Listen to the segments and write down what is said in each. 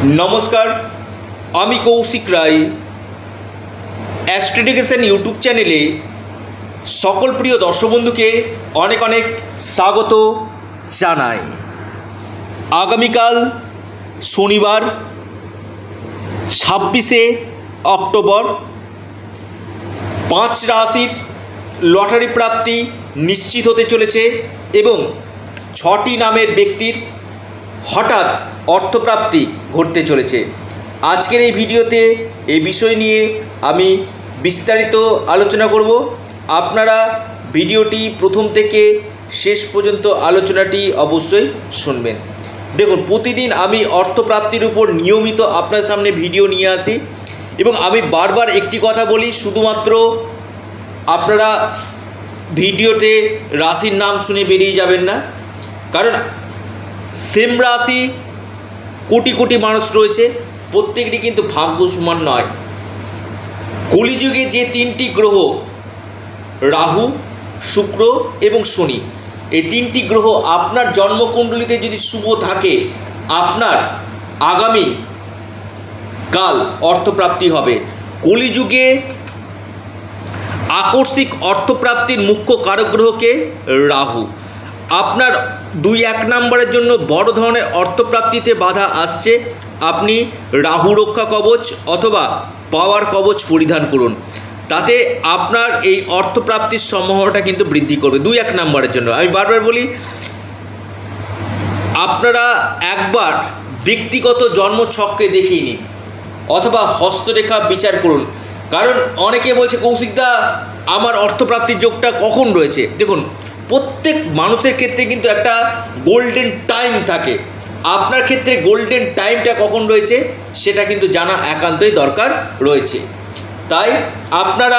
नमस्कार आमी कौशिक राय एस्ट्रोडिकेशन यूट्यूब चैनेले सकल प्रिय दर्शक बंधु के अनेक अनेक स्वागत जानाई। आगामीकाल शनिवार 26 अक्टोबर 5 राशिर लटारि प्राप्ति निश्चित होते चलेছে এবং 6টি नामेर व्यक्तिर हठात् अर्थप्राप्ति घटते चलेছে। आजकेर এই ভিডিওতে এই বিষয় নিয়ে আমি বিস্তারিত আলোচনা করব। আপনারা ভিডিওটি প্রথম থেকে শেষ পর্যন্ত আলোচনাটি অবশ্যই শুনবেন। দেখুন, প্রতিদিন আমি অর্থপ্রাপ্তির উপর নিয়মিত আপনার সামনে ভিডিও নিয়ে আসি এবং আমি বারবার একটি কথা বলি, শুধুমাত্র আপনারা ভিডিওতে রাশির নাম শুনে বেরিয়ে যাবেন না, কারণ সেম রাশি কোটি কোটি মানুষ রয়েছে, প্রত্যেকটি কিন্তু ভাগ্য সমান নয়। কলিযুগে যে তিনটি গ্রহ রাহু, শুক্র এবং শনি, এই তিনটি গ্রহ আপনার জন্মকুণ্ডলিতে যদি শুভ থাকে, আপনার আগামী কাল অর্থপ্রাপ্তি হবে। কলিযুগে আকস্মিক অর্থপ্রাপ্তির মুখ্য কারক গ্রহকে রাহু। আপনার 2-1 নম্বরের জন্য বড় ধরনের অর্থপ্রাপ্তিতে বাধা আসছে, আপনি রাহু রক্ষা কবচ অথবা পাওয়ার কবচ পরিধান করুন, তাতে আপনার এই অর্থপ্রাপ্তির সম্ভাবনাটা কিন্তু বৃদ্ধি করবে। 2-1 নম্বরের জন্য আমি বারবার বলি, আপনারা একবার ব্যক্তিগত জন্মছককে দেখিয়ে নিন অথবা হস্তরেখা বিচার করুন, কারণ অনেকে বলছে কৌশিকদা আমার অর্থপ্রাপ্তির যোগটা কখন রয়েছে। দেখুন, প্রত্যেক মানুষের ক্ষেত্রে কিন্তু একটা গোল্ডেন টাইম থাকে, আপনার ক্ষেত্রে গোল্ডেন টাইমটা কখন রয়েছে সেটা কিন্তু জানা একান্তই দরকার রয়েছে। তাই আপনারা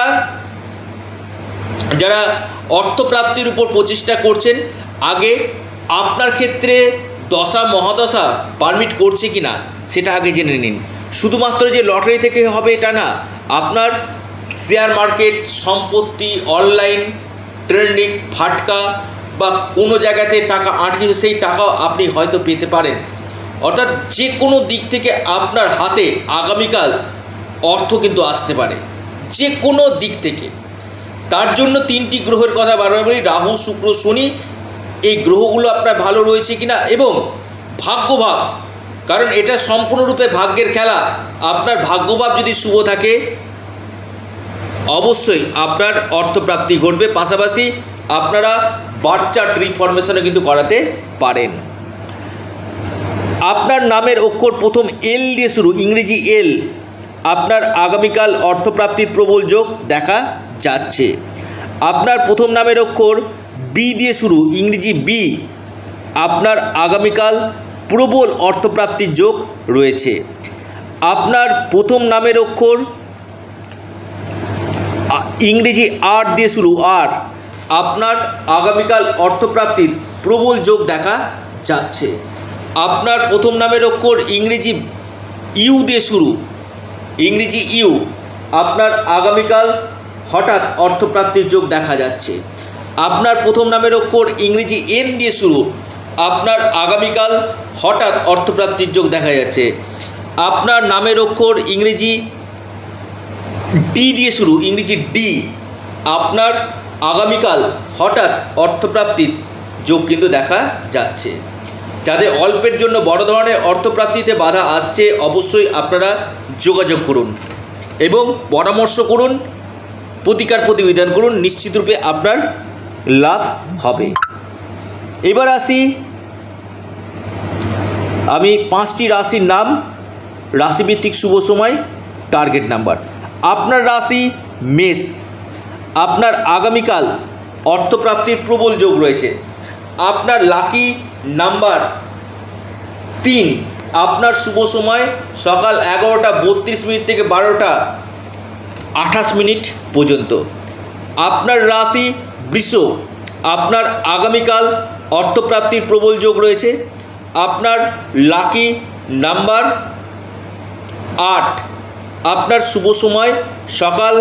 যারা অর্থপ্রাপ্তির উপর প্রচেষ্টা করছেন, আগে আপনার ক্ষেত্রে দশা মহাদশা পারমিট করছে কি না সেটা আগে জেনে নিন। শুধুমাত্র যে লটারি থেকে হবে এটা না, আপনার শেয়ার মার্কেট, সম্পত্তি, অনলাইন ট্রেন্ডিং, ফাটকা বা কোনো জায়গাতে টাকা আটকেছে, সেই টাকাও আপনি হয়তো পেতে পারেন। অর্থাৎ যে কোনো দিক থেকে আপনার হাতে আগামীকাল অর্থ কিন্তু আসতে পারে, যে কোনো দিক থেকে। তার জন্য 3টি গ্রহের কথা বারবার বলি, রাহু, শুক্র, শনি, এই গ্রহগুলো আপনার ভালো রয়েছে কিনা এবং ভাগ্যভাব, কারণ এটা সম্পূর্ণরূপে ভাগ্যের খেলা। আপনার ভাগ্যভাব যদি শুভ থাকে অবশ্যই আপনার অর্থপ্রাপ্তি ঘটবে। পাশাপাশি আপনারা বার্থ চার্ট রিফরমেশনও কিন্তু করাতে পারেন। আপনার নামের অক্ষর প্রথম এল দিয়ে শুরু, ইংরেজি এল, আপনার আগামীকাল অর্থপ্রাপ্তির প্রবল যোগ দেখা যাচ্ছে। আপনার প্রথম নামের অক্ষর বি দিয়ে শুরু, ইংরেজি বি, আপনার আগামীকাল প্রবল অর্থপ্রাপ্তির যোগ রয়েছে। আপনার প্রথম নামের অক্ষর ইংরেজি আর দিয়ে শুরু, আর, আপনার আগামীকাল অর্থপ্রাপ্তির প্রবল যোগ দেখা যাচ্ছে। আপনার প্রথম নামের অক্ষর ইংরেজি ইউ দিয়ে শুরু, ইংরেজি ইউ, আপনার আগামীকাল হঠাৎ অর্থপ্রাপ্তির যোগ দেখা যাচ্ছে। আপনার প্রথম নামের অক্ষর ইংরেজি এন দিয়ে শুরু, আপনার আগামীকাল হঠাৎ অর্থপ্রাপ্তির যোগ দেখা যাচ্ছে। আপনার নামের অক্ষর ইংরেজি ডি দিয়ে শুরু, ইংরেজি ডি, আপনার আগামীকাল হঠাৎ অর্থপ্রাপ্তির যোগ কিন্তু দেখা যাচ্ছে। যাদের অল্পের জন্য বড় ধরনের অর্থপ্রাপ্তিতে বাধা আসছে, অবশ্যই আপনারা যোগাযোগ করুন এবং পরামর্শ করুন, প্রতিকার প্রতিবিধান করুন, নিশ্চিতরূপে আপনার লাভ হবে। এবার আসি আমি 5টি রাশির নাম, রাশিভিত্তিক শুভ সময়, টার্গেট নাম্বার। আপনার রাশি মেষ, আপনার আগামীকাল অর্থপ্রাপ্তির প্রবল যোগ রয়েছে। আপনার লাকি নাম্বার 3, আপনার শুভ সময় সকাল 11:32 থেকে 12:28 পর্যন্ত। আপনার রাশি বৃষ, আপনার আগামীকাল অর্থপ্রাপ্তির প্রবল যোগ রয়েছে। আপনার লাকি নাম্বার 8, আপনার শুভ সময় সকাল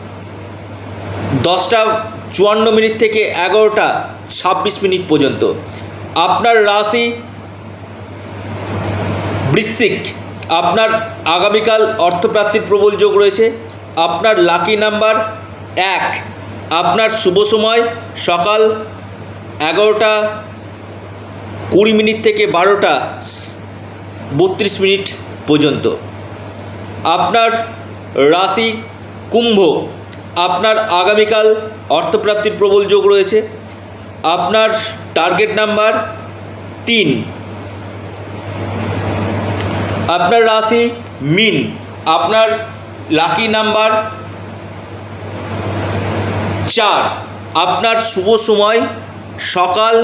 10:54 থেকে 11:26 পর্যন্ত। আপনার রাশি বৃশ্চিক, আপনার আগামীকাল অর্থপ্রাপ্তির প্রবল যোগ রয়েছে। আপনার লাকি নাম্বার 1। আপনার শুভ সময় সকাল 11টা 20 মিনিট থেকে 12টা 32 মিনিট পর্যন্ত। আপনার রাশি কুম্ভ। আপনার আগামীকাল অর্থপ্রাপ্তির প্রবল যোগ রয়েছে। আপনার টার্গেট নাম্বার 3। আপনার রাশি মীন। আপনার লাকি নাম্বার 4। আপনার শুভ সময় সকাল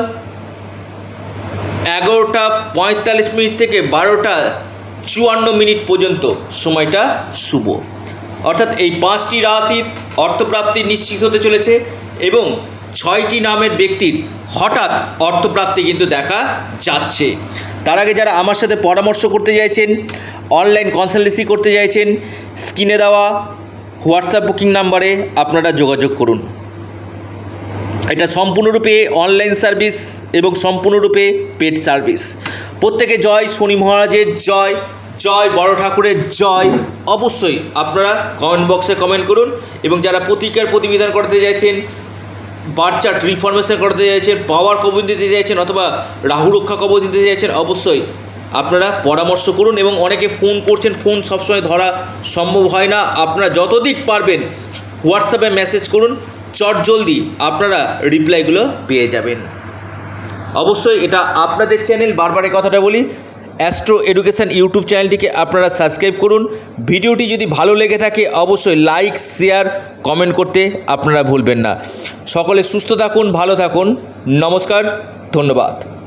11টা 45 মিনিট থেকে 12টা 54 মিনিট পর্যন্ত সময়টা শুভ। অর্থাৎ এই 5টি রাশির অর্থপ্রাপ্তি নিশ্চিত হতে চলেছে এবং 6টি নামের ব্যক্তির হঠাৎ অর্থপ্রাপ্তি কিন্তু দেখা যাচ্ছে। তার আগে যারা আমার সাথে পরামর্শ করতে চাইছেন, অনলাইন কনসালটেন্সি করতে চাইছেন, স্ক্রিনে দেওয়া হোয়াটসঅ্যাপ বুকিং নাম্বারে আপনারা যোগাযোগ করুন। এটা সম্পূর্ণরূপে অনলাইন সার্ভিস এবং সম্পূর্ণরূপে পেড সার্ভিস। প্রত্যেকে জয় শনি মহারাজের জয়, জয় বড় ঠাকুরের জয়। অবশ্যই আপনারা কমেন্ট বক্সে কমেন্ট করুন এবং যারা প্রতিকার প্রতিবিধান করতে চাইছেন, বার্চার্ট রিফরমেশন করতে চাইছেন, পাওয়ার কবচ দিতে চাইছেন অথবা রাহু রক্ষা কবচ দিতে চাইছেন, অবশ্যই আপনারা পরামর্শ করুন। এবং অনেকে ফোন করছেন, ফোন সবসময় ধরা সম্ভব হয় না। আপনারা যতদিক পারবেন হোয়াটসঅ্যাপে মেসেজ করুন, চটজলদি আপনারা রিপ্লাইগুলো পেয়ে যাবেন। অবশ্যই এটা আপনাদের চ্যানেল, বারবার এই কথাটা বলি, অ্যাস্ট্রো এডুকেশন ইউটিউব চ্যানেলটিকে আপনারা সাবস্ক্রাইব করুন। ভিডিওটি যদি ভালো লেগে থাকে অবশ্যই লাইক, শেয়ার, কমেন্ট করতে আপনারা ভুলবেন না। সকলে সুস্থ থাকুন, ভালো থাকুন। নমস্কার, ধন্যবাদ।